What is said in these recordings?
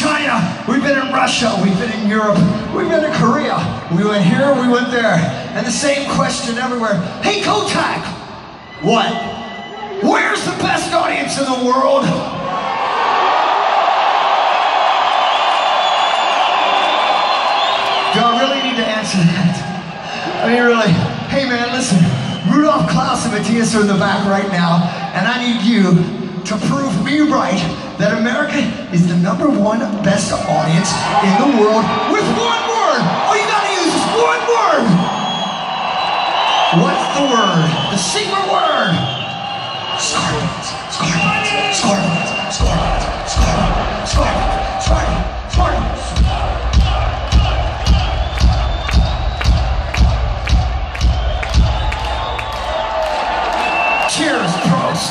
China, we've been in Russia, we've been in Europe, we've been in Korea. We went here, we went there. And the same question everywhere. Hey, Kotak! What? Where's the best audience in the world? Do I really need to answer that? I mean, really, hey man, listen, Rudolph, Klaus, and Matthias are in the back right now, and I need you to prove me right that America is the #1 best audience in the world with one word. All you gotta use is one word. What's the word? The secret word. Scorpions, scorpions, scorpions, scorpions, scorpions, scorpions, scorpions, scorpions. Cheers, Prost.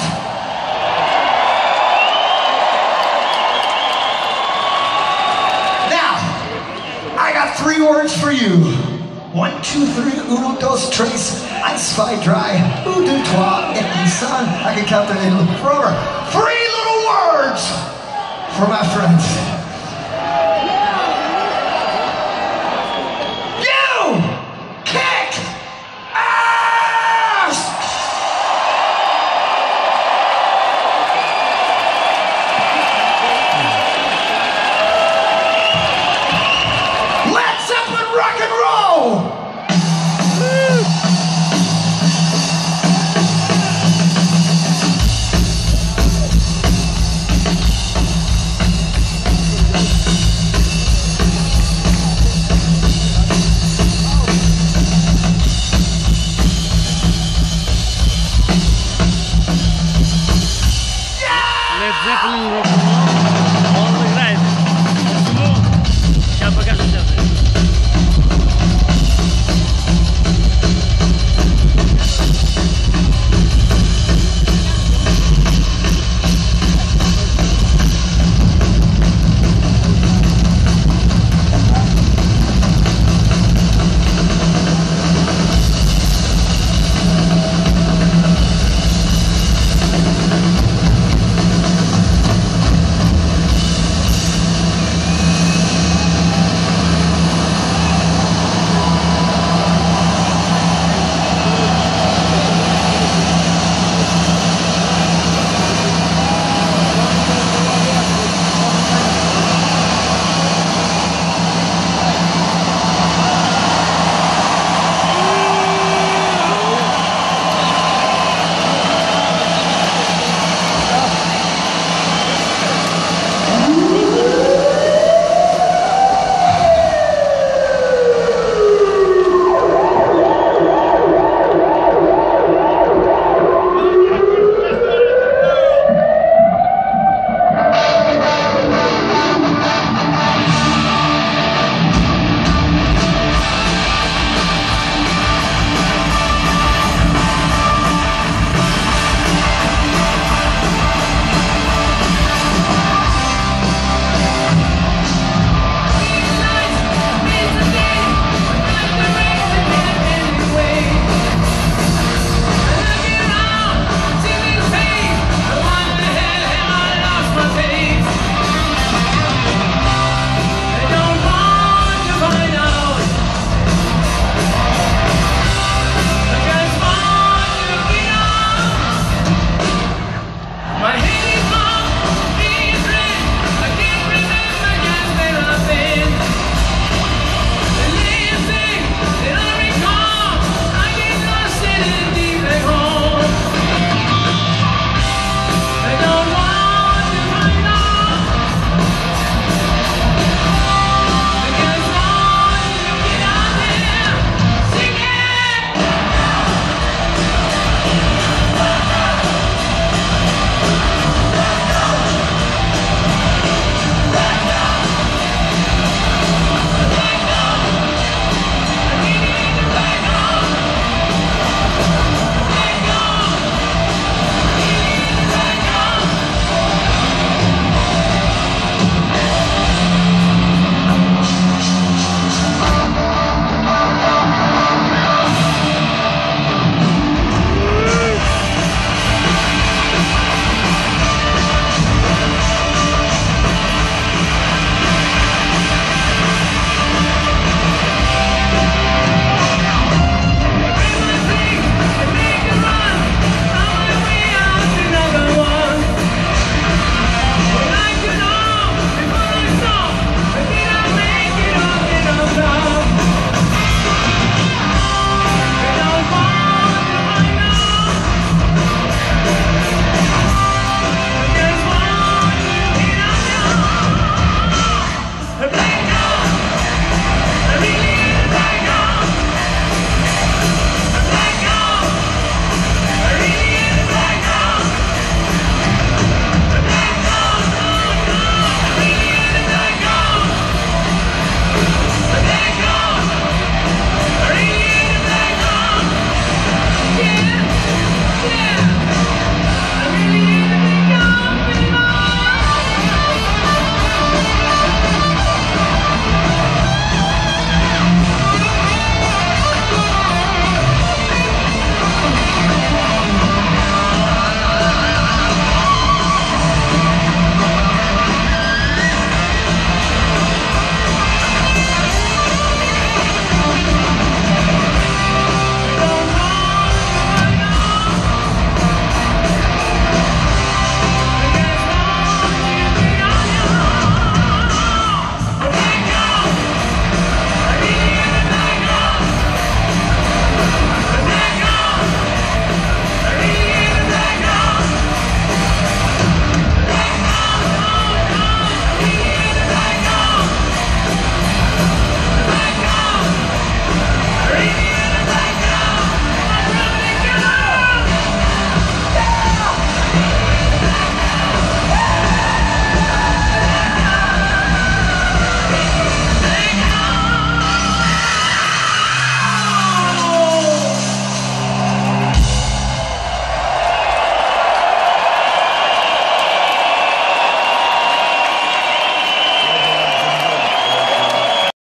Now, I got 3 words for you. 1, 2, 3, uno, dos, tres, eins, zwei, drei, un, deux, trois, et un, son. I can count that in forever. 3 little words for my friends.